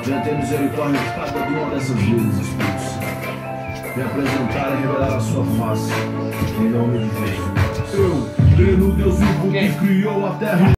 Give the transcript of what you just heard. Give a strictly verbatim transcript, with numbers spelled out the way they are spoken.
Venha ter misericórdia de cada uma dessas vidas, Espírito Santo. Venha apresentar e revelar a sua face, em nome de Deus. Eu creio no Deus vivo que criou a terra.